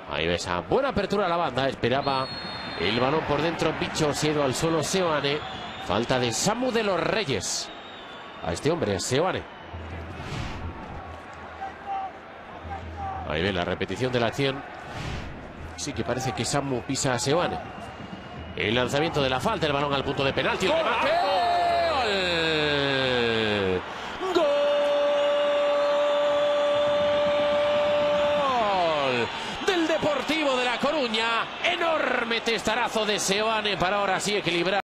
Ahí ves a buena apertura a la banda. Esperaba el balón por dentro. Bicho Siedo al suelo. Seoane. Falta de Samu de los Reyes. A este hombre, Seoane. Ahí ven la repetición de la acción. Sí que parece que Samu pisa a Seoane. El lanzamiento de la falta. El balón al punto de penalti. ¡Gol! ¡Gol! Del Deportivo de La Coruña. Enorme testarazo de Seoane para ahora sí equilibrar.